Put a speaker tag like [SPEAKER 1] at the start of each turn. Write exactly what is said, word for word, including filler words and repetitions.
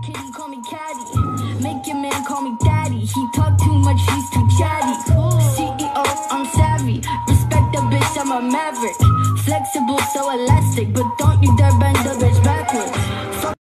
[SPEAKER 1] kitty, call me caddy. Make your man call me daddy. He talk too much, he's too chatty. C E O, I'm savvy. Respect the bitch, I'm a maverick. Flexible, so elastic, but don't you dare bend the bitch backwards.